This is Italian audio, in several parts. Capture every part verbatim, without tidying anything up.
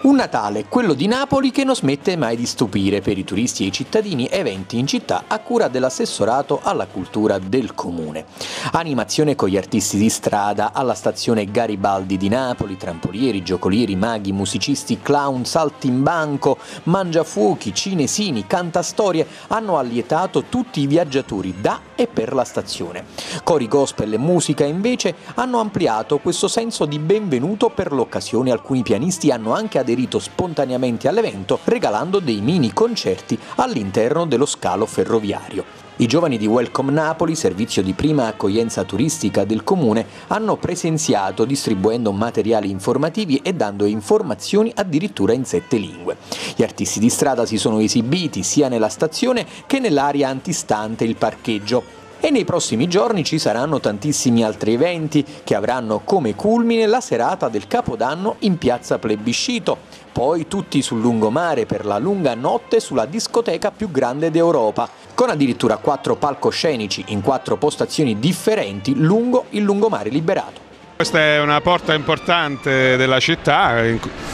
Un Natale, quello di Napoli, che non smette mai di stupire per i turisti e i cittadini, eventi in città a cura dell'assessorato alla cultura del comune. Animazione con gli artisti di strada alla stazione Garibaldi di Napoli, trampolieri, giocolieri, maghi, musicisti, clown, saltimbanco, mangiafuochi, cinesini, cantastorie hanno allietato tutti i viaggiatori da e per la stazione. Cori gospel e musica invece hanno ampliato questo senso di benvenuto per l'occasione. Alcuni pianisti hanno anche aderito spontaneamente all'evento regalando dei mini concerti all'interno dello scalo ferroviario. I giovani di Welcome Napoli, servizio di prima accoglienza turistica del comune, hanno presenziato distribuendo materiali informativi e dando informazioni addirittura in sette lingue. Gli artisti di strada si sono esibiti sia nella stazione che nell'area antistante il parcheggio. E nei prossimi giorni ci saranno tantissimi altri eventi che avranno come culmine la serata del Capodanno in piazza Plebiscito, poi tutti sul lungomare per la lunga notte sulla discoteca più grande d'Europa, con addirittura quattro palcoscenici in quattro postazioni differenti lungo il lungomare liberato. Questa è una porta importante della città,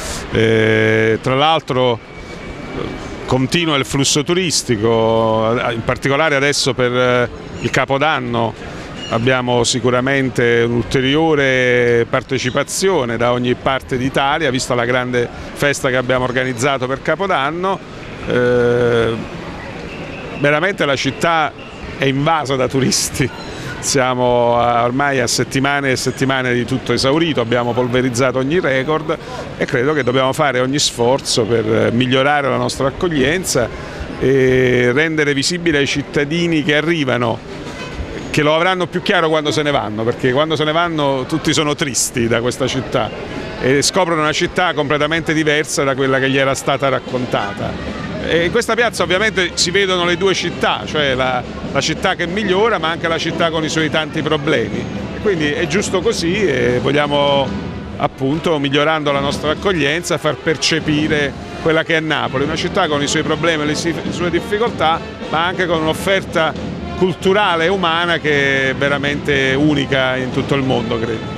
eh, tra l'altro continua il flusso turistico, in particolare adesso per il Capodanno abbiamo sicuramente un'ulteriore partecipazione da ogni parte d'Italia, vista la grande festa che abbiamo organizzato per Capodanno. Eh, veramente la città è invasa da turisti. Siamo ormai a settimane e settimane di tutto esaurito, abbiamo polverizzato ogni record e credo che dobbiamo fare ogni sforzo per migliorare la nostra accoglienza e rendere visibile ai cittadini che arrivano, che lo avranno più chiaro quando se ne vanno, perché quando se ne vanno tutti sono tristi da questa città e scoprono una città completamente diversa da quella che gli era stata raccontata. E in questa piazza ovviamente si vedono le due città, cioè la, la città che migliora ma anche la città con i suoi tanti problemi. E quindi è giusto così e vogliamo appunto, migliorando la nostra accoglienza, far percepire quella che è Napoli, una città con i suoi problemi e le sue difficoltà, ma anche con un'offerta culturale e umana che è veramente unica in tutto il mondo, credo.